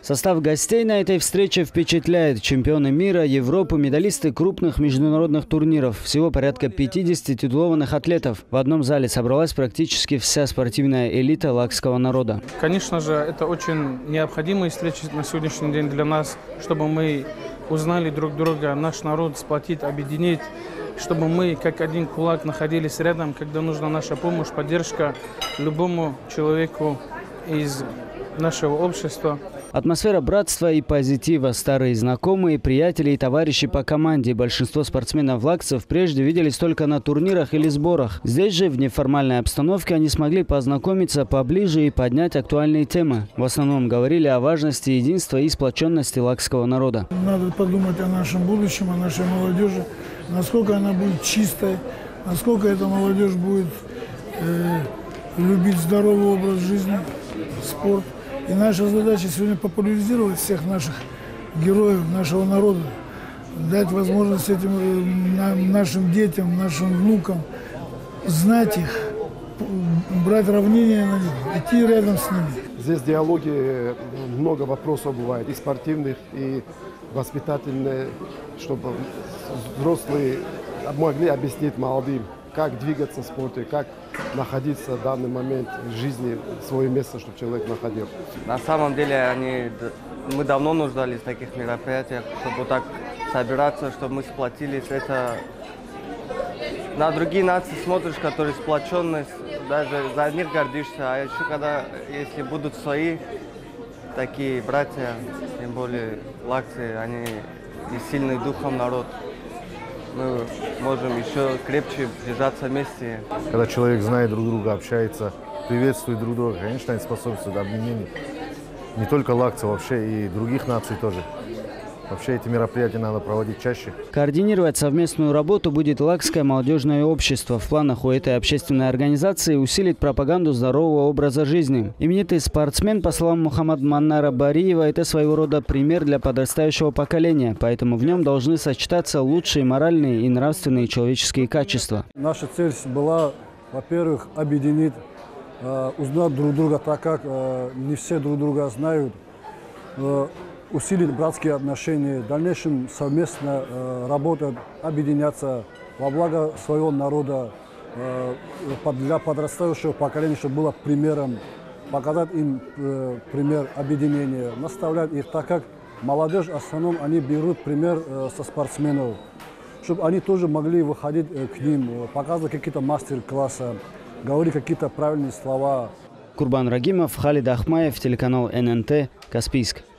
Состав гостей на этой встрече впечатляет. Чемпионы мира, Европы, медалисты крупных международных турниров. Всего порядка 50 титулованных атлетов. В одном зале собралась практически вся спортивная элита лакского народа. Конечно же, это очень необходимая встреча на сегодняшний день для нас, чтобы мы узнали друг друга, наш народ сплотить, объединить, чтобы мы как один кулак находились рядом, когда нужна наша помощь, поддержка любому человеку из нашего общества. Атмосфера братства и позитива. Старые знакомые, приятели и товарищи по команде. Большинство спортсменов-лакцев прежде виделись только на турнирах или сборах. Здесь же, в неформальной обстановке, они смогли познакомиться поближе и поднять актуальные темы. В основном говорили о важности единства и сплоченности лакского народа. Надо подумать о нашем будущем, о нашей молодежи, насколько она будет чистой, насколько эта молодежь будет любить здоровый образ жизни, спорт. И наша задача сегодня популяризировать всех наших героев, нашего народа, дать возможность этим нашим детям, нашим внукам знать их, брать равнение на них, идти рядом с ними. Здесь в диалоге много вопросов бывает, и спортивных, и воспитательных, чтобы взрослые могли объяснить молодым, как двигаться в спорте, как находиться в данный момент в жизни, свое место, чтобы человек находил. На самом деле мы давно нуждались в таких мероприятиях, чтобы так собираться, чтобы мы сплотились. Это на другие нации смотришь, которые сплоченные, даже за них гордишься. А еще когда, если будут свои такие братья, тем более лакцы, они и сильный духом народ, мы можем еще крепче держаться вместе. Когда человек знает друг друга, общается, приветствует друг друга, конечно, это способствует объединению. Не только лакцев, вообще и других наций тоже. Вообще эти мероприятия надо проводить чаще. Координировать совместную работу будет Лакское молодежное общество. В планах у этой общественной организации усилить пропаганду здорового образа жизни. Именитый спортсмен, по словам Мухаммад Маннара Бариева, это своего рода пример для подрастающего поколения. Поэтому в нем должны сочетаться лучшие моральные и нравственные человеческие качества. Наша цель была, во-первых, объединить, узнать друг друга, так как не все друг друга знают, усилить братские отношения, в дальнейшем совместно работать, объединяться во благо своего народа, для подрастающего поколения, чтобы было примером, показать им пример объединения, наставлять их, так как молодежь в основном они берут пример со спортсменов, чтобы они тоже могли выходить к ним, показывать какие-то мастер-классы, говорить какие-то правильные слова. Курбан Рагимов, Халид Ахмаев, телеканал ННТ, Каспийск.